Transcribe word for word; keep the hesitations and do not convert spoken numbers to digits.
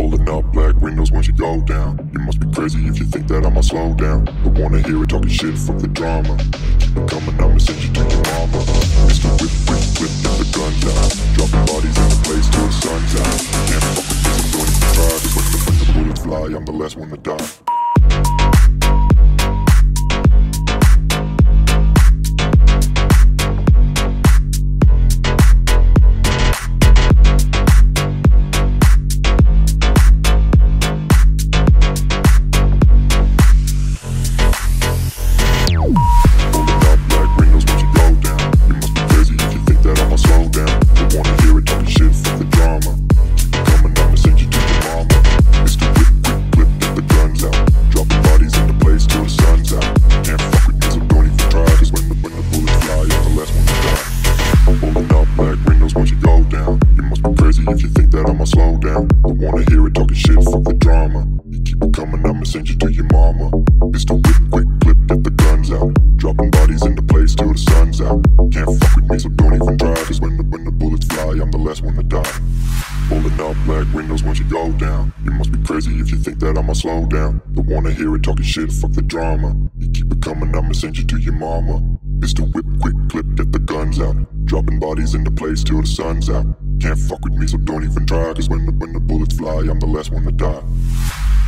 Rolling up black windows once you go down. You must be crazy if you think that I'ma slow down. I wanna hear it talking shit, fuck the drama. Keep it coming, I'ma send you to your mama. Mister Whip, whip, whip, get the guns out. Dropping bodies in the place till the sun's out. Can't fuck with this, I'm doing it to try. Cause when the, when the bullets fly, I'm the last one to die. If you think that I'ma slow down, I wanna hear it talking shit, fuck the drama. You keep it coming, I'ma send you to your mama. Mister Whip, quick clip, get the guns out. Dropping bodies in the place till the sun's out. Can't fuck with me, so don't even try. Cause when the, when the bullets fly, I'm the last one to die. Pulling up black windows once you go down. You must be crazy if you think that I'ma slow down. I wanna hear it talking shit, fuck the drama. You keep it coming, I'ma send you to your mama. Mister Whip, quick clip, get the guns out. Dropping bodies in the place till the sun's out. Can't fuck with me, so don't even try. Cause when the, when the bullets fly, I'm the last one to die.